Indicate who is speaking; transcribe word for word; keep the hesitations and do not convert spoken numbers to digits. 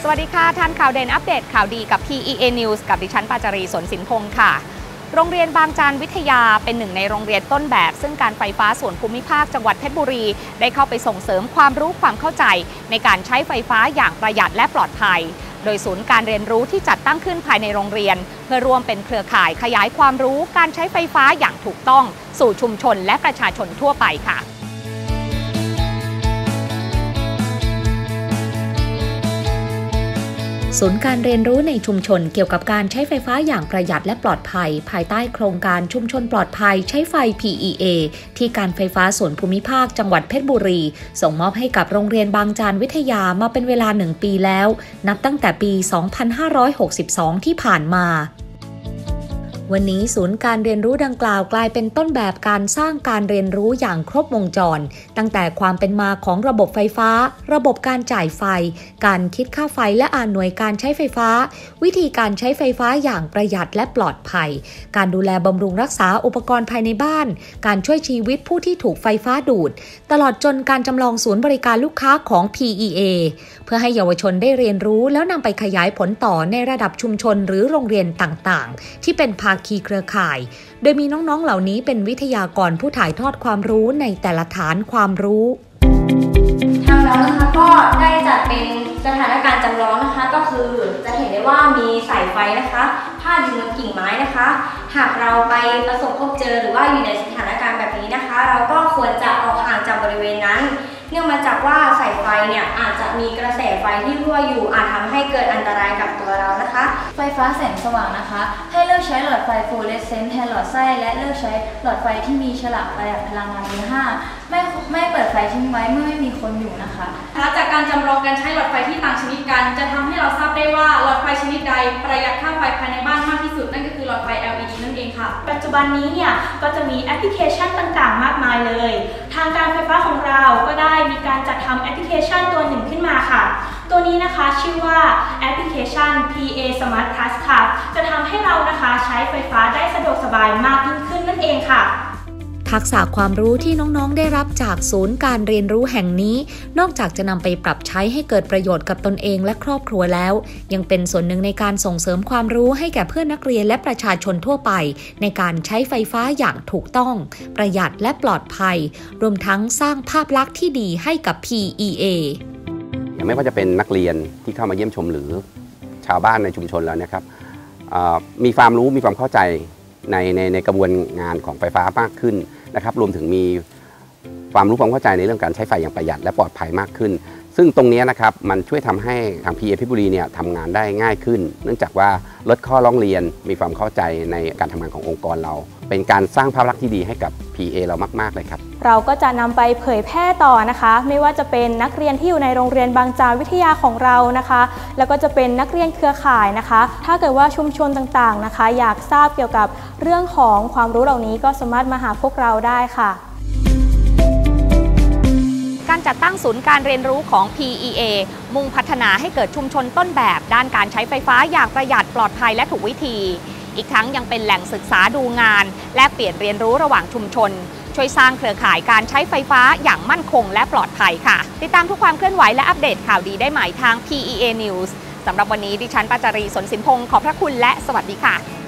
Speaker 1: สวัสดีค่ะทันข่าวเด่นอัปเดตข่าวดีกับ พี อี เอ News กับดิฉันปาจารีสนสินพงศ์ค่ะโรงเรียนบางจานวิทยาเป็นหนึ่งในโรงเรียนต้นแบบซึ่งการไฟฟ้าส่วนภูมิภาคจังหวัดเพชรบุรีได้เข้าไปส่งเสริมความรู้ความเข้าใจในการใช้ไฟฟ้าอย่างประหยัดและปลอดภัยโดยศูนย์การเรียนรู้ที่จัดตั้งขึ้นภายในโรงเรียนเพื่อร่วมเป็นเครือข่ายขยายความรู้การใช้ไฟฟ้าอย่างถูกต้องสู่ชุมชนและประชาชนทั่วไปค่ะศูนย์การเรียนรู้ในชุมชนเกี่ยวกับการใช้ไฟฟ้าอย่างประหยัดและปลอดภัยภายใต้โครงการชุมชนปลอดภัยใช้ไฟ พี อี เอ ที่การไฟฟ้าส่วนภูมิภาคจังหวัดเพชรบุรีส่งมอบให้กับโรงเรียนบางจานวิทยามาเป็นเวลาหนึ่งปีแล้วนับตั้งแต่ปี สองพันห้าร้อยหกสิบสอง ที่ผ่านมาวันนี้ศูนย์การเรียนรู้ดังกล่าวกลายเป็นต้นแบบการสร้างการเรียนรู้อย่างครบวงจรตั้งแต่ความเป็นมาของระบบไฟฟ้าระบบการจ่ายไฟการคิดค่าไฟและอ่านหน่วยการใช้ไฟฟ้าวิธีการใช้ไฟฟ้าอย่างประหยัดและปลอดภัยการดูแลบำรุงรักษาอุปกรณ์ภายในบ้านการช่วยชีวิตผู้ที่ถูกไฟฟ้าดูดตลอดจนการจำลองศูนย์บริการลูกค้าของ พี อี เอ เพื่อให้เยาวชนได้เรียนรู้แล้วนำไปขยายผลต่อในระดับชุมชนหรือโรงเรียนต่างๆที่เป็นภาคีเครือข่ายโดยมีน้องๆเหล่านี้เป็นวิทยากรผู้ถ่ายทอดความรู้ในแต่ละฐานความรู้
Speaker 2: ทางเรานะคะก็ได้จัดเป็นสถานการณ์จำลองนะคะก็คือจะเห็นได้ว่ามีสายไฟนะคะพาดอยู่บนกิ่งไม้นะคะหากเราไปประสบพบเจอหรือว่าอยู่ในสถานการณ์แบบนี้นะคะเราก็ควรจะออกห่างจากบริเวณนั้นเนื่องมาจากว่าสายไฟเนี่ยอาจจะมีกระแสไฟที่รั่วอยู่อาจทำให้เกิดอันตรายกับตัวเรานะคะ
Speaker 3: ไฟฟ้าแสงสว่างนะคะให้เลือกใช้หลอดไฟฟลูออเรสเซนต์แทนหลอดไส้และเลือกใช้หลอดไฟที่มีฉลากประหยัดพลังงานเบอร์ห้าไม่ไม่เปิดไฟทิ้งไว้เมื่อไม่มีคนอยู่นะคะ
Speaker 4: จากการจำลองการใช้หลอดไฟที่ต่างชนิดกันจะทำให้เราทราบได้ว่าหลอดไฟชนิดใดประหยัดค่าไฟภายในบ้านมากที่สุดนั่นก็คือหลอดไฟ แอล อี ดี นั่นเองค่ะ
Speaker 5: ปัจจุบันนี้เนี่ยก็จะมีแอปพลิเคชันต่างๆมากมายเลยทางการไฟฟ้าของเราก็ได้มีการจัดทำแอปพลิเคชันตัวหนึ่งขึ้นมาค่ะตัวนี้นะคะชื่อว่าแอปพลิเคชัน พี เอ Smart Plus ค่ะจะทำให้เรานะคะใช้ไฟฟ้าได้สะดวกสบายมากยิ่งขึ้นนั่นเองค่ะ
Speaker 1: ทักษะความรู้ที่น้องๆได้รับจากศูนย์การเรียนรู้แห่งนี้นอกจากจะนำไปปรับใช้ให้เกิดประโยชน์กับตนเองและครอบครัวแล้วยังเป็นส่วนหนึ่งในการส่งเสริมความรู้ให้แก่เพื่อนนักเรียนและประชาชนทั่วไปในการใช้ไฟฟ้าอย่างถูกต้องประหยัดและปลอดภัยรวมทั้งสร้างภาพลักษณ์ที่ดีให้กับ พี อี เอ
Speaker 6: ไม่ว่าจะเป็นนักเรียนที่เข้ามาเยี่ยมชมหรือชาวบ้านในชุมชนแล้วนะครับมีความรู้มีความเข้าใจในในในกระบวนงานของไฟฟ้ามากขึ้นนะครับรวมถึงมีความรู้ความเข้าใจในเรื่องการใช้ไฟอย่างประหยัดและปลอดภัยมากขึ้นซึ่งตรงนี้นะครับมันช่วยทำให้ทาง พี เอ เพชรบุรีเนี่ยทำงานได้ง่ายขึ้นเนื่องจากว่าลดข้อร้องเรียนมีความเข้าใจในการทำงานขององค์กรเราเป็นการสร้างภาพลักษณ์ที่ดีให้กับ พี เอ เรามากๆเลยครับ
Speaker 5: เราก็จะนำไปเผยแพร่ต่อนะคะไม่ว่าจะเป็นนักเรียนที่อยู่ในโรงเรียนบางจานวิทยาของเรานะคะแล้วก็จะเป็นนักเรียนเครือข่ายนะคะถ้าเกิดว่าชุมชนต่างๆนะคะอยากทราบเกี่ยวกับเรื่องของความรู้เหล่านี้ก็สามารถมาหาพวกเราได้ค่ะ
Speaker 1: การจัดตั้งศูนย์การเรียนรู้ของ พี อี เอ มุ่งพัฒนาให้เกิดชุมชนต้นแบบด้านการใช้ไฟฟ้าอย่างประหยัดปลอดภัยและถูกวิธีอีกทั้งยังเป็นแหล่งศึกษาดูงานแลกเปลี่ยนเรียนรู้ระหว่างชุมชนช่วยสร้างเครือข่ายการใช้ไฟฟ้าอย่างมั่นคงและปลอดภัยค่ะติดตามทุกความเคลื่อนไหวและอัปเดตข่าวดีได้ใหม่ทาง พี อี เอ News สำหรับวันนี้ดิฉันปาจารีสนสินพงศ์ขอบพระคุณและสวัสดีค่ะ